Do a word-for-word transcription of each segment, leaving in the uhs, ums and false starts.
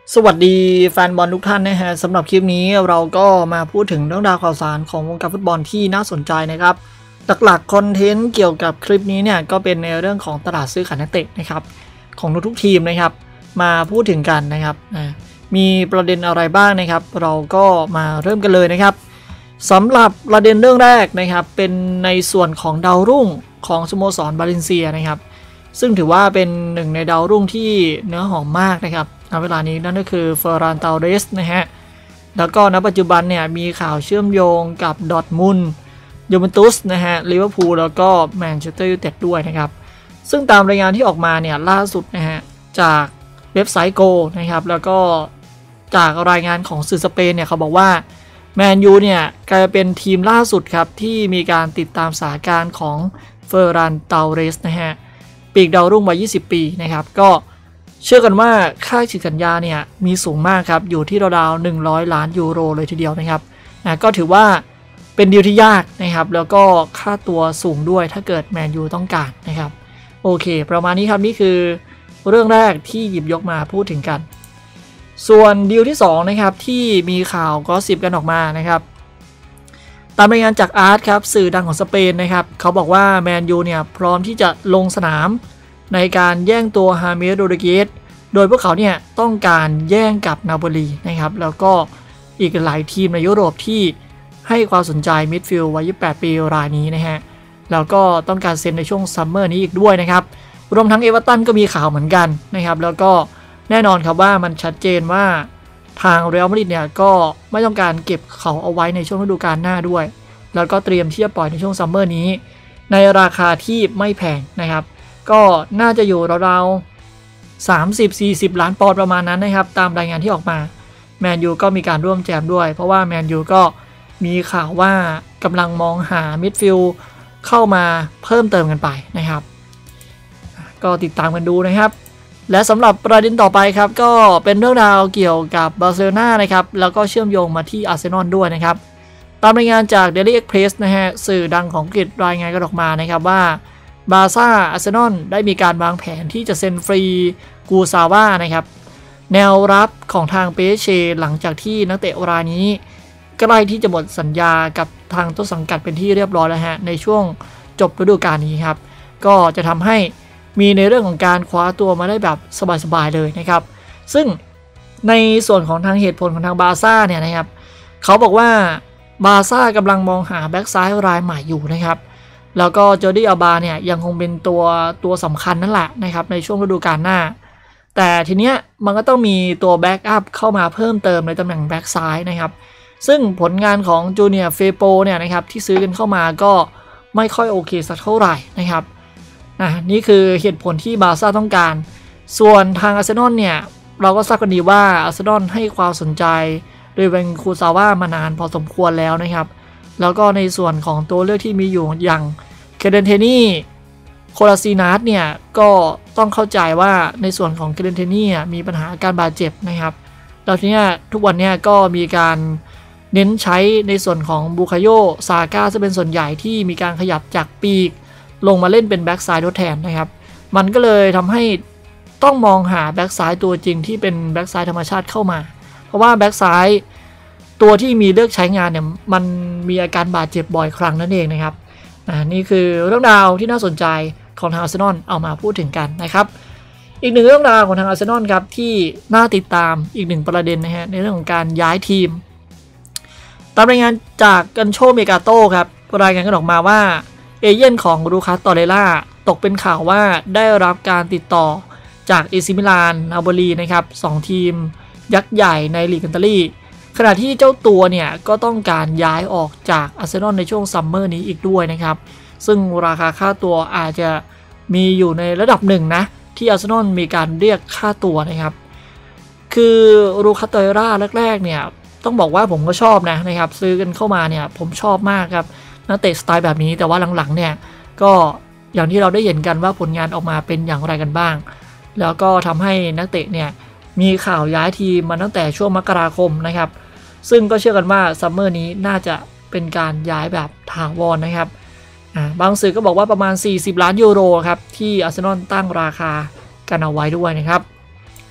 สวัสดีแฟนบอลทุกท่านนะฮะสำหรับคลิปนี้เราก็มาพูดถึงเรื่องราวข่าวสารของวงการฟุตบอลที่น่าสนใจนะครับหลักๆคอนเทนต์เกี่ยวกับคลิปนี้เนี่ยก็เป็นในเรื่องของตลาดซื้อขายนักเตะนะครับของทุกๆทีมนะครับมาพูดถึงกันนะครับนะมีประเด็นอะไรบ้างนะครับเราก็มาเริ่มกันเลยนะครับสำหรับประเด็นเรื่องแรกนะครับเป็นในส่วนของดาวรุ่งของสโมสรบาเลนเซียนะครับซึ่งถือว่าเป็นหนึ่งในดาวรุ่งที่เนื้อหอมมากนะครับณเวลานี้นั่นก็คือเฟอร์รานเตาเรสนะฮะแล้วก็ณปัจจุบันเนี่ยมีข่าวเชื่อมโยงกับดอร์ทมุนด์ยูเวนตุสนะฮะลิเวอร์พูลแล้วก็แมนเชสเตอร์ยูไนเต็ดด้วยนะครับซึ่งตามรายงานที่ออกมาเนี่ยล่าสุดนะฮะจากเว็บไซต์โกนะครับแล้วก็จากรายงานของสื่อสเปนเนี่ยเขาบอกว่าแมนยูเนี่ยกลายเป็นทีมล่าสุดครับที่มีการติดตามสถานการณ์ของเฟอร์รานเตาเรสนะฮะปีกดาวรุ่งวัยยี่สิบปีนะครับก็เชื่อกันว่าค่าฉีกสัญญาเนี่ยมีสูงมากครับอยู่ที่ราวๆหนึ่งร้อยล้านยูโรเลยทีเดียวนะครับนะก็ถือว่าเป็นดีลที่ยากนะครับแล้วก็ค่าตัวสูงด้วยถ้าเกิดแมนยูต้องการนะครับโอเคประมาณนี้ครับนี่คือเรื่องแรกที่หยิบยกมาพูดถึงกันส่วนดีลที่สองนะครับที่มีข่าวก็สิบกันออกมานะครับตามรายงานจากอาร์ตครับสื่อดังของสเปนนะครับเขาบอกว่าแมนยูเนี่ยพร้อมที่จะลงสนามในการแย่งตัวฮาเมสโรดริเกสโดยพวกเขาเนี่ยต้องการแย่งกับนาโปลีนะครับแล้วก็อีกหลายทีมในยุโรปที่ให้ความสนใจมิดฟิลด์วัยยี่สิบแปดปีรายนี้นะฮะแล้วก็ต้องการเซ็นในช่วงซัมเมอร์นี้อีกด้วยนะครับรวมทั้งเอเวอร์ตันก็มีข่าวเหมือนกันนะครับแล้วก็แน่นอนครับว่ามันชัดเจนว่าทางเรอัลมาดริดเนี่ยก็ไม่ต้องการเก็บเขาเอาไว้ในช่วงฤดูกาลหน้าด้วยแล้วก็เตรียมที่จะปล่อยในช่วงซัมเมอร์นี้ในราคาที่ไม่แพงนะครับก็น่าจะอยู่ราวๆ สามสิบถึงสี่สิบ ล้านปอนด์ประมาณนั้นนะครับตามรายงานที่ออกมาแมนยูก็มีการร่วมแจมด้วยเพราะว่าแมนยูก็มีข่าวว่ากำลังมองหามิดฟิลด์เข้ามาเพิ่มเติมกันไปนะครับก็ติดตามกันดูนะครับและสำหรับประเด็นต่อไปครับก็เป็นเรื่องราวเกี่ยวกับบาร์เซโลนานะครับแล้วก็เชื่อมโยงมาที่อาร์เซนอลด้วยนะครับตามรายงานจาก Daily Express นะฮะสื่อดังของอังกฤษรายงานกันออกมานะครับว่าบาร์ซ่าอาร์เซนอลได้มีการวางแผนที่จะเซ็นฟรีกูซาว่านะครับแนวรับของทางเปเชหลังจากที่นักเตะรายนี้ใกล้ที่จะหมดสัญญากับทางต้นสังกัดเป็นที่เรียบร้อยแล้วฮะในช่วงจบฤดูกาลนี้ครับก็จะทำให้มีในเรื่องของการคว้าตัวมาได้แบบสบายๆเลยนะครับซึ่งในส่วนของทางเหตุผลของทางบาร์ซ่าเนี่ยนะครับเขาบอกว่าบาร์ซ่ากำลังมองหาแบ็กซ้ายรายใหม่อยู่นะครับแล้วก็จอร์ดี้อัลบาเนี่ยยังคงเป็นตัวตัวสำคัญนั่นแหละนะครับในช่วงฤดูกาลหน้าแต่ทีเนี้ยมันก็ต้องมีตัวแบ็กอัพเข้ามาเพิ่มเติมในตำแหน่งแบ็กซ้ายนะครับซึ่งผลงานของจูเนียร์เฟโปเนี่ยนะครับที่ซื้อกันเข้ามาก็ไม่ค่อยโอเคสักเท่าไหร่นะครับอ่ะนี่คือเหตุผลที่บาร์ซ่าต้องการส่วนทางอาร์เซนอลเนี่ยเราก็ทราบกันดีว่าอาร์เซนอลให้ความสนใจโดยเวนคูซาว่ามานานพอสมควรแล้วนะครับแล้วก็ในส่วนของตัวเลือกที่มีอยู่อย่างเคเดนเทนี่โคลาซีนาสเนี่ยก็ต้องเข้าใจว่าในส่วนของเคเดนเทนี่มีปัญหาการบาดเจ็บนะครับแล้วทีนี้ทุกวันนี้ก็มีการเน้นใช้ในส่วนของบูคาโยซาก้าจะเป็นส่วนใหญ่ที่มีการขยับจากปีกลงมาเล่นเป็นแบ็กซ้ายทดแทนนะครับมันก็เลยทำให้ต้องมองหาแบ็กซ้ายตัวจริงที่เป็นแบ็กซ้ายธรรมชาติเข้ามาเพราะว่าแบ็กซ้ายตัวที่มีเลือกใช้งานเนี่ยมันมีอาการบาดเจ็บบ่อยครั้งนั่นเองนะครับอ่านี่คือเรื่องราวที่น่าสนใจของทางอาร์เซนอลเอามาพูดถึงกันนะครับอีกหนึ่งเรื่องราวของทางอาร์เซนอลครับที่น่าติดตามอีกหนึ่งประเด็นนะฮะในเรื่องของการย้ายทีมตามรายงานจากกันโชเมกาโต้ครับรายงานกันออกมาว่าเอเย่นของลูคัส ตอเรล่าตกเป็นข่าวว่าได้รับการติดต่อจากเอซิมิลานนาโปลีนะครับสองทีมยักษ์ใหญ่ในลีกอิตาลีขณะที่เจ้าตัวเนี่ยก็ต้องการย้ายออกจากอาร์เซนอลในช่วงซัมเมอร์นี้อีกด้วยนะครับซึ่งราคาค่าตัวอาจจะมีอยู่ในระดับหนึ่งนะที่อาร์เซนอลมีการเรียกค่าตัวนะครับคือลูคัส ตอเรล่าแรกๆเนี่ยต้องบอกว่าผมก็ชอบนะนะครับซื้อกันเข้ามาเนี่ยผมชอบมากครับนักเตะสไตล์แบบนี้แต่ว่าหลังๆเนี่ยก็อย่างที่เราได้เห็นกันว่าผลงานออกมาเป็นอย่างไรกันบ้างแล้วก็ทำให้นักเตะเนี่ยมีข่าวย้ายทีมมาตั้งแต่ช่วงมกราคมนะครับซึ่งก็เชื่อกันว่าซัมเมอร์นี้น่าจะเป็นการย้ายแบบถาวรนะครับบางสื่อก็บอกว่าประมาณสี่สิบล้านยูโรครับที่อาร์เซนอลตั้งราคากันเอาไว้ด้วยนะครับ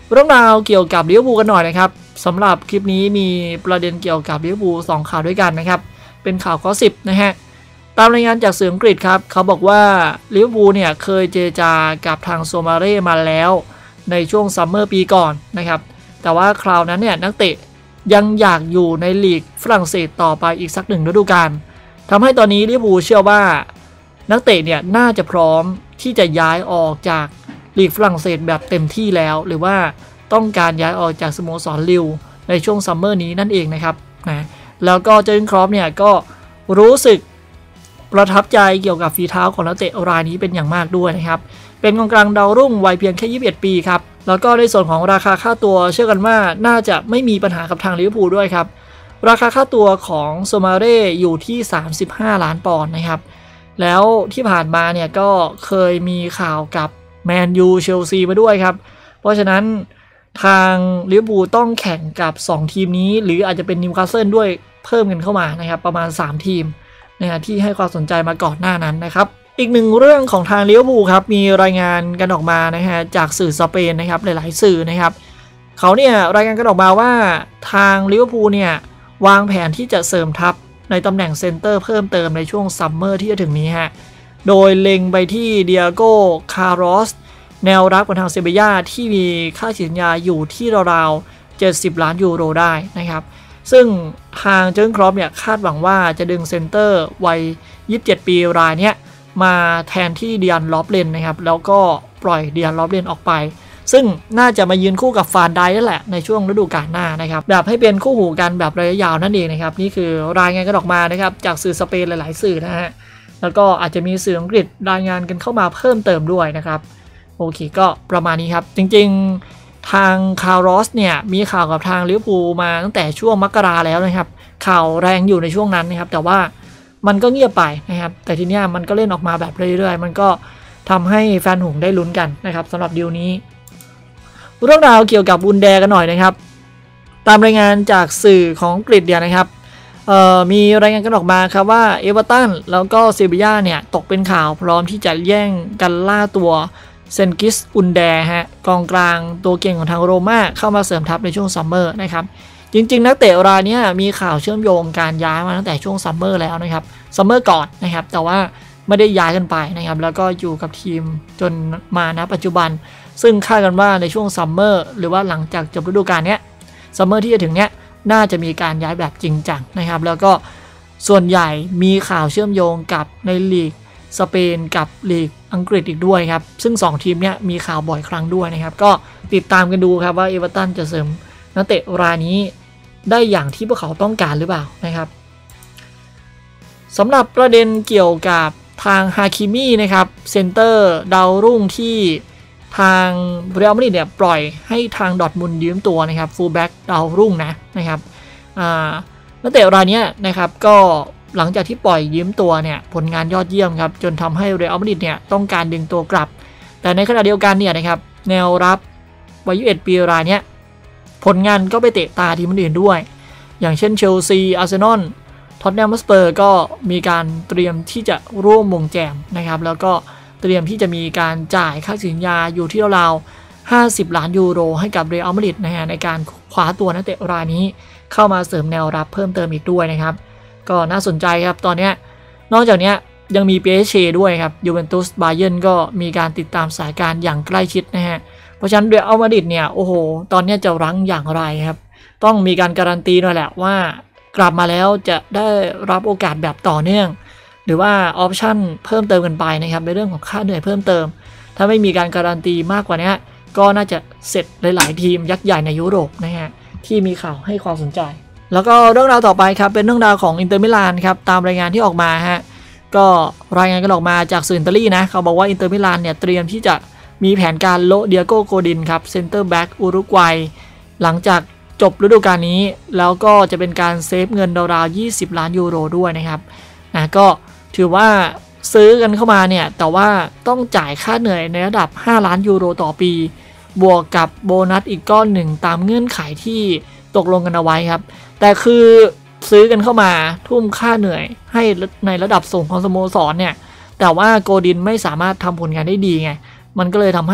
เรื่องราวเกี่ยวกับลิเวอร์พูลกันหน่อยนะครับสำหรับคลิปนี้มีประเด็นเกี่ยวกับลิเวอร์พูลสองข่าวด้วยกันนะครับเป็นข่าวข้อสิบนะฮะตามรายงานจากสื่ออังกฤษครับเขาบอกว่าลิเวอร์พูลเนี่ยเคยเจรจากับทางโซมาเร่มาแล้วในช่วงซัมเมอร์ปีก่อนนะครับแต่ว่าคราวนั้นเนี่ยนักเตะยังอยากอยู่ในลีกฝรั่งเศสต่อไปอีกสักหนึ่งฤดูกาลทำให้ตอนนี้ลิเวอร์พูลเชื่อว่านักเตะเนี่ยน่าจะพร้อมที่จะย้ายออกจากลีกฝรั่งเศสแบบเต็มที่แล้วหรือว่าต้องการย้ายออกจากสโมสรลิลในช่วงซัมเมอร์นี้นั่นเองนะครับนะแล้วก็เจอร์เกนคล็อปเนี่ยก็รู้สึกประทับใจเกี่ยวกับฝีเท้าของนักเตะรายนี้เป็นอย่างมากด้วยนะครับเป็นกองกลางดาวรุ่งวัยเพียงแค่ยี่สิบเอ็ดปีครับแล้วก็ในส่วนของราคาค่าตัวเชื่อกันว่าน่าจะไม่มีปัญหากับทางลิเวอร์พูลด้วยครับราคาค่าตัวของโซมาเร่อยู่ที่สามสิบห้าล้านปอนด์นะครับแล้วที่ผ่านมาเนี่ยก็เคยมีข่าวกับแมนยูเชลซีมาด้วยครับเพราะฉะนั้นทางลิเวอร์พูลต้องแข่งกับสองทีมนี้หรืออาจจะเป็นนิวคาสเซิลด้วยเพิ่มกันเข้ามานะครับประมาณสามทีมนะฮะที่ให้ความสนใจมาก่อนหน้านั้นนะครับอีกหนึ่งเรื่องของทางลิเวอร์พูลครับมีรายงานกันออกมานะฮะจากสื่อสเปนนะครับหลายๆสื่อนะครับเขาเนี่ยรายงานกันออกมาว่าทางลิเวอร์พูลเนี่ยวางแผนที่จะเสริมทัพในตำแหน่งเซนเตอร์เพิ่มเติมในช่วงซัมเมอร์ที่จะถึงนี้ฮะโดยเล็งไปที่เดียโก้คาร์ลอสแนวรับของทางเซบีย่าที่มีค่าสัญญาอยู่ที่ราวๆเจ็ดสิบล้านยูโรได้นะครับซึ่งทางเจอร์เกนคล็อปเนี่ยคาดหวังว่าจะดึงเซนเตอร์วัยยี่สิบเจ็ดปีรายเนี้ยมาแทนที่เดียนลอฟเลนนะครับแล้วก็ปล่อยเดียนลอฟเลนออกไปซึ่งน่าจะมายืนคู่กับฟานไดนั่นแหละในช่วงฤดูกาลหน้านะครับแบบให้เป็นคู่หูกันแบบระยะยาวนั่นเองนะครับนี่คือรายงานกันออกมานะครับจากสื่อสเปนหลายๆสื่อนะฮะแล้วก็อาจจะมีสื่ออังกฤษรายงานกันเข้ามาเพิ่มเติมด้วยนะครับโอเคก็ประมาณนี้ครับจริงๆทางคาร์ลอสเนี่ยมีข่าวกับทางลิเวอร์พูลมาตั้งแต่ช่วงมกราแล้วนะครับข่าวแรงอยู่ในช่วงนั้นนะครับแต่ว่ามันก็เงียบไปนะครับแต่ทีเนี้ยมันก็เล่นออกมาแบบเรื่อยๆมันก็ทำให้แฟนหงส์ได้ลุ้นกันนะครับสำหรับดีลนี้เรื่องราวเกี่ยวกับบุนแดกันหน่อยนะครับตามรายงานจากสื่อของอังกฤษเนี่ยนะครับมีรายงานกันออกมาครับว่าเอเวอร์ตันแล้วก็เซบีย่าเนี่ยตกเป็นข่าวพร้อมที่จะแย่งกันล่าตัวเซนกิสอุนแดฮะกองกลางตัวเก่งของทางโรม่าเข้ามาเสริมทัพในช่วงซัมเมอร์นะครับจริงๆนักเตะรายนี้มีข่าวเชื่อมโยงการย้ายมาตั้งแต่ช่วงซัมเมอร์แล้วนะครับซัมเมอร์ก่อนนะครับแต่ว่าไม่ได้ย้ายกันไปนะครับแล้วก็อยู่กับทีมจนมาณปัจจุบันซึ่งคาดกันว่าในช่วงซัมเมอร์หรือว่าหลังจากจบฤดูกาลเนี้ยซัมเมอร์ที่จะถึงเนี้ยน่าจะมีการย้ายแบบจริงจังนะครับแล้วก็ส่วนใหญ่มีข่าวเชื่อมโยงกับในลีกสเปนกับลีกอังกฤษอีกด้วยครับซึ่งสองทีมเนี้ยมีข่าวบ่อยครั้งด้วยนะครับก็ติดตามกันดูครับว่าเอเวอร์ตันจะเสริมนักเตะรายนี้ได้อย่างที่พวกเขาต้องการหรือเปล่านะครับสำหรับประเด็นเกี่ยวกับทางฮาคิมินะครับเซนเตอร์ดาวรุ่งที่ทางเรอัลมาดริดเนี่ยปล่อยให้ทางดอร์ทมุนด์ยืมตัวนะครับฟูลแบ็กดาวรุ่งนะนะครับนักเตะรายนี้นะครับก็หลังจากที่ปล่อยยืมตัวเนี่ยผลงานยอดเยี่ยมครับจนทำให้เรอัลมาดริดเนี่ยต้องการดึงตัวกลับแต่ในขณะเดียวกันเนี่ยนะครับแนวรับวัยยี่สิบเอ็ดปีรายนี้ผลงานก็ไปเตะตาทีมอื่นด้วยอย่างเช่นเชลซีอาร์เซนอลท็อตแนมฮอตสเปอร์ก็มีการเตรียมที่จะร่วมวงแจมนะครับแล้วก็เตรียมที่จะมีการจ่ายค่าสัญญาอยู่ที่ราวๆห้าสิบล้านยูโรให้กับเรอัลมาดริดนะฮะในการคว้าตัวนักเตะรายนี้เข้ามาเสริมแนวรับเพิ่มเติมอีกด้วยนะครับก็น่าสนใจครับตอนนี้นอกจากนี้ยังมี พี เอส จี ด้วยครับยูเวนตุสบาเยิร์นก็มีการติดตามสถานการณ์อย่างใกล้ชิดนะฮะเพราะฉะนั้นเรอัลมาดริดเนี่ยโอ้โหตอนนี้จะรั้งอย่างไรครับต้องมีการการันตีหน่อยแหละว่ากลับมาแล้วจะได้รับโอกาสแบบต่อเนื่องหรือว่าออปชั่นเพิ่มเติมกันไปนะครับในเรื่องของค่าเหนื่อยเพิ่มเติมถ้าไม่มีการการันตีมากกว่านี้ก็น่าจะเสร็จหลายๆทีมยักษ์ใหญ่ในยุโรปนะฮะที่มีข่าวให้ความสนใจแล้วก็เรื่องราวต่อไปครับเป็นเรื่องราวของอินเตอร์มิลานครับตามรายงานที่ออกมาฮะก็รายงานกันออกมาจากสื่ออิตาลีนะเขาบอกว่าอินเตอร์มิลานเนี่ยเตรียมที่จะมีแผนการโลเดียโกโกดินครับเซนเตอร์แบ็กอุรุกวัยหลังจากจบฤดูกาลนี้แล้วก็จะเป็นการเซฟเงินราวๆยี่สิบล้านยูโรด้วยนะครับนะก็ถือว่าซื้อกันเข้ามาเนี่ยแต่ว่าต้องจ่ายค่าเหนื่อยในระดับห้าล้านยูโรต่อปีบวกกับโบนัสอีกก้อนหนึ่งตามเงื่อนไขที่ตกลงกันเอาไว้ครับแต่คือซื้อกันเข้ามาทุ่มค่าเหนื่อยให้ในระดับสูงของสโมสรเนี่ยแต่ว่าโกดินไม่สามารถทำผลงานได้ดีไงมันก็เลยทำให้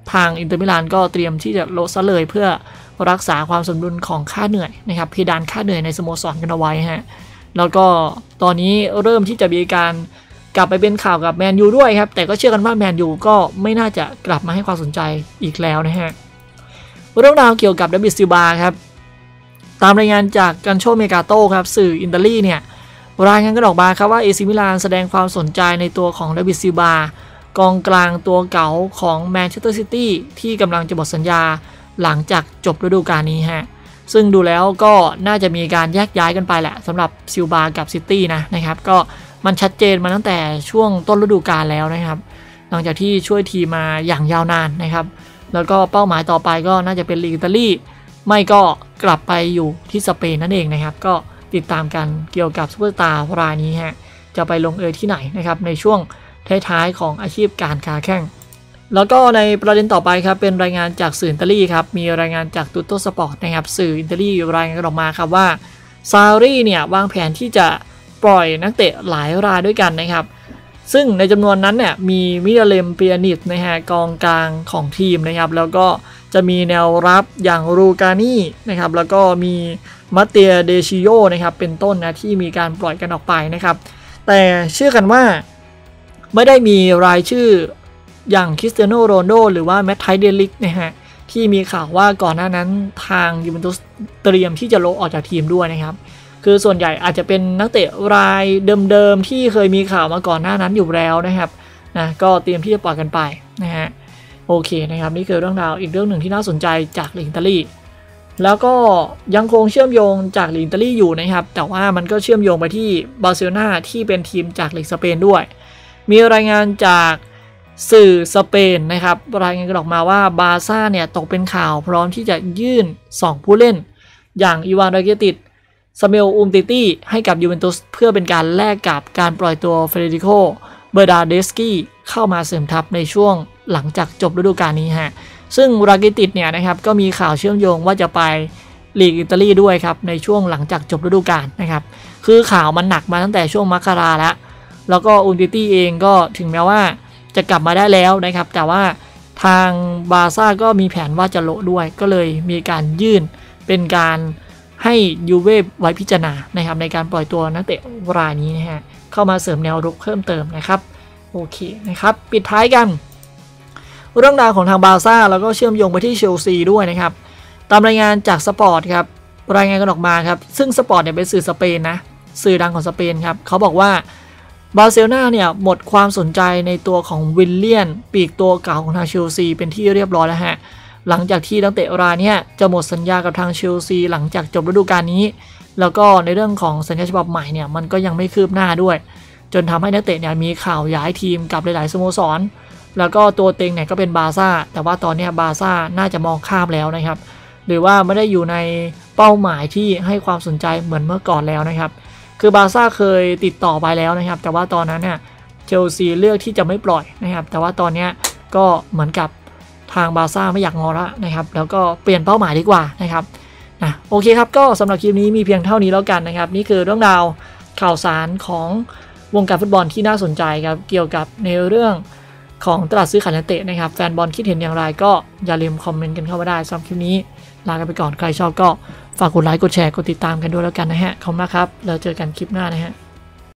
ทางอินเตอร์มิลานก็เตรียมที่จะลดซะเลยเพื่อรักษาความสมดุลของค่าเหนื่อยนะครับเพดานค่าเหนื่อยในสโมสรกันเอาไว้ฮะแล้วก็ตอนนี้เริ่มที่จะมีการกลับไปเป็นข่าวกับแมนยูด้วยครับแต่ก็เชื่อกันว่าแมนยูก็ไม่น่าจะกลับมาให้ความสนใจอีกแล้วนะฮะเรื่องราวเกี่ยวกับเดวิดซิลวาครับตามรายงานจากกันโชเมกาโต้ครับสื่ออิตาลีเนี่ยรายงานกันออกมาครับว่าเอซิมิลานแสดงความสนใจในตัวของเดวิดซิลวากองกลางตัวเก่าของแมนเชสเตอร์ซิตี้ที่กำลังจะหมดสัญญาหลังจากจบฤดูกาลนี้ฮะซึ่งดูแล้วก็น่าจะมีการแยกย้ายกันไปแหละสำหรับซิลวากับซิตี้นะนะครับก็มันชัดเจนมาตั้งแต่ช่วงต้นฤดูกาลแล้วนะครับหลังจากที่ช่วยทีมมาอย่างยาวนานนะครับแล้วก็เป้าหมายต่อไปก็น่าจะเป็นลีกอิตาลีไม่ก็กลับไปอยู่ที่สเปนนั่นเองนะครับก็ติดตามกันเกี่ยวกับซุปเปอร์สตาร์รายนี้ฮะจะไปลงเอยที่ไหนนะครับในช่วงท้ายๆของอาชีพการค้าแข่งแล้วก็ในประเด็นต่อไปครับเป็นรายงานจากสื่ออิตาลีครับมีรายงานจากตูโตสปอร์ตนะครับสื่ออิตาลีรายงานออกมาครับว่าซารีเนี่ยวางแผนที่จะปล่อยนักเตะหลายรายด้วยกันนะครับซึ่งในจำนวนนั้นเนี่ยมีมิราเลมเปียนิตนะฮะกองกลางของทีมนะครับแล้วก็จะมีแนวรับอย่างรูกานี่นะครับแล้วก็มีมาเตียเดชิโยนะครับเป็นต้นนะที่มีการปล่อยกันออกไปนะครับแต่เชื่อกันว่าไม่ได้มีรายชื่ออย่างคริสเตียโนโรนัลโดหรือว่าแมตไทเดลิกนะฮะที่มีข่าวว่าก่อนหน้านั้นทางยูเวนตุสเตรียมที่จะโละออกจากทีมด้วยนะครับคือส่วนใหญ่อาจจะเป็นนักเตะรายเดิมๆที่เคยมีข่าวมาก่อนหน้านั้นอยู่แล้วนะครับนะก็เตรียมที่จะปล่อยกันไปนะฮะโอเคนะครับนี่คือเรื่องราวอีกเรื่องหนึ่งที่น่าสนใจจากลีกอิตาลีแล้วก็ยังคงเชื่อมโยงจากลีกอิตาลีอยู่นะครับแต่ว่ามันก็เชื่อมโยงไปที่บาร์เซโลนาที่เป็นทีมจากลีกสเปนด้วยมีรายงานจากสื่อสเปนนะครับรายงานกันออกมาว่าบาร์ซ่าเนี่ยตกเป็นข่าวพร้อมที่จะยื่นสองผู้เล่นอย่างอีวาน ราเกติชซาเมล อุมติตี้ให้กับยูเวนตุสเพื่อเป็นการแลกกับการปล่อยตัวเฟเดริโก เบอร์ดาเดสกี้เข้ามาเสริมทัพในช่วงหลังจากจบฤดูกาลนี้ฮะซึ่งราเกติชเนี่ยนะครับก็มีข่าวเชื่อมโยงว่าจะไปลีกอิตาลีด้วยครับในช่วงหลังจากจบฤดูกาลนะครับคือข่าวมันหนักมาตั้งแต่ช่วงมกราแล้วแล้วก็อุมติตี้เองก็ถึงแม้ว่าจะกลับมาได้แล้วนะครับแต่ว่าทางบาร์ซ่าก็มีแผนว่าจะโละด้วยก็เลยมีการยื่นเป็นการให้ยูเว่ไว้พิจารณานะครับในการปล่อยตัวนักเตะรายนี้นะฮะเข้ามาเสริมแนวรุกเพิ่มเติมนะครับโอเคนะครับปิดท้ายกันเรื่องราวของทางบาร์ซ่าแล้วก็เชื่อมโยงไปที่เชลซีด้วยนะครับตามรายงานจากสปอร์ตครับรายงานกันออกมาครับซึ่งสปอร์ตเนี่ยเป็นสื่อสเปนนะสื่อดังของสเปนครับเขาบอกว่าบาร์เซโลนาเนี่ยหมดความสนใจในตัวของวิลเลียนปีกตัวเก่าของทางเชลซีเป็นที่เรียบร้อยแล้วฮะหลังจากที่นักเตะรายนี้จะหมดสัญญากับทางเชลซีหลังจากจบฤดูกาลนี้แล้วก็ในเรื่องของสัญญาฉบับใหม่เนี่ยมันก็ยังไม่คืบหน้าด้วยจนทำให้นักเตะเนี่ยมีข่าวย้ายทีมกับหลายๆสโมสรแล้วก็ตัวเต็งเนี่ยก็เป็นบาร์ซ่าแต่ว่าตอนนี้บาร์ซ่าน่าจะมองข้ามแล้วนะครับหรือว่าไม่ได้อยู่ในเป้าหมายที่ให้ความสนใจเหมือนเมื่อก่อนแล้วนะครับคือบาร์ซ่าเคยติดต่อไปแล้วนะครับแต่ว่าตอนนั้นเนี่ยเชลซีเลือกที่จะไม่ปล่อยนะครับแต่ว่าตอนนี้ก็เหมือนกับทางบาร์ซ่าไม่อยากงอละนะครับแล้วก็เปลี่ยนเป้าหมายดีกว่านะครับนะโอเคครับก็สำหรับคลิปนี้มีเพียงเท่านี้แล้วกันนะครับนี่คือเรื่องราวข่าวสารของวงการฟุตบอลที่น่าสนใจครับเกี่ยวกับในเรื่องของตลาดซื้อขายนักเตะนะครับแฟนบอลคิดเห็นอย่างไรก็อย่าลืมคอมเมนต์กันเข้ามาได้สำหรับคลิปนี้ลากันไปก่อนใครชอบก็ฝากกดไลค์กดแชร์กดติดตามกันด้วยแล้วกันนะฮะขอบคุณมากครับแล้วเจอกันคลิปหน้านะฮะ